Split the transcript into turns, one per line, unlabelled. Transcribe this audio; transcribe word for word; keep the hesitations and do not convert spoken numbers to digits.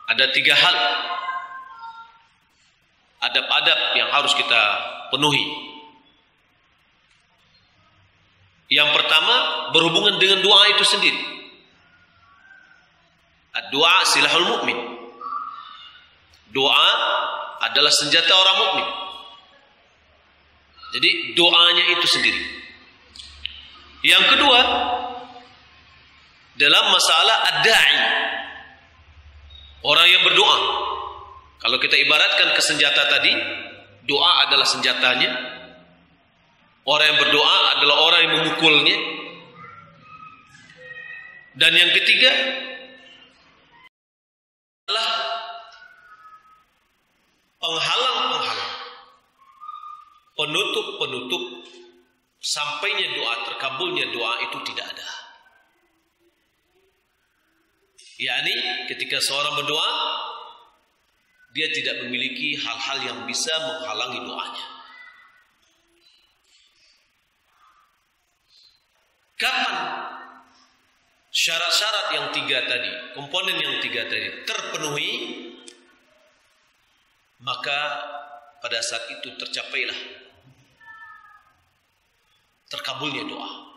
ada tiga hal adab-adab yang harus kita penuhi. Yang pertama berhubungan dengan doa itu sendiri. Doa silahul mukmin. Doa adalah senjata orang mukmin. Jadi doanya itu sendiri. Yang kedua, dalam masalah ad-da'i, orang yang berdoa. Kalau kita ibaratkan ke senjata tadi, doa adalah senjatanya. Orang yang berdoa adalah orang yang memukulnya. Dan yang ketiga adalah penghalang-penghalang, penutup-penutup sampainya doa, terkabulnya doa itu tidak ada. yakni ketika seorang berdoa dia tidak memiliki hal-hal yang bisa menghalangi doanya. Kapan syarat-syarat yang tiga tadi, komponen yang tiga tadi terpenuhi, maka pada saat itu tercapailah terkabulnya doa.